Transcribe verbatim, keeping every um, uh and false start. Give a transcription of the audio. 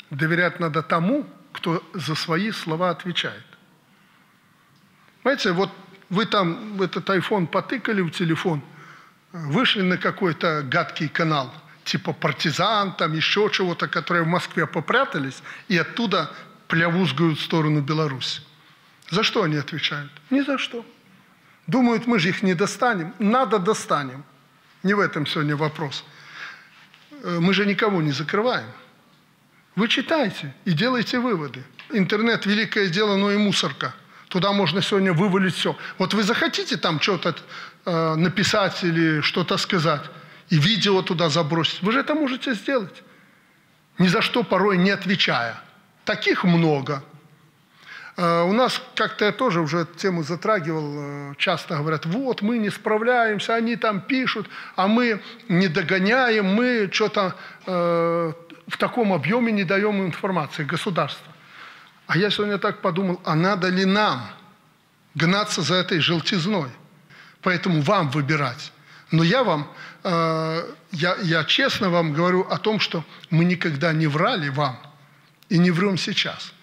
Доверять надо тому, кто за свои слова отвечает. Понимаете, вот вы там этот айфон потыкали в телефон, вышли на какой-то гадкий канал, типа «Партизан», там еще чего-то, которые в Москве попрятались, и оттуда плявузгают в сторону Беларуси. За что они отвечают? Ни за что. Думают, мы же их не достанем. Надо достанем. Не в этом сегодня вопрос. Мы же никого не закрываем. Вы читайте и делайте выводы. Интернет – великое дело, но и мусорка. Туда можно сегодня вывалить все. Вот вы захотите там что-то э, написать или что-то сказать, и видео туда забросить, вы же это можете сделать. Ни за что порой не отвечая. Таких много. Э, у нас как-то я тоже уже эту тему затрагивал. Э, часто говорят, вот мы не справляемся, они там пишут, а мы не догоняем, мы что-то э, в таком объеме не даем информации государства. А я сегодня так подумал, а надо ли нам гнаться за этой желтизной? Поэтому вам выбирать. Но я вам, э, я, я честно вам говорю о том, что мы никогда не врали вам и не врем сейчас.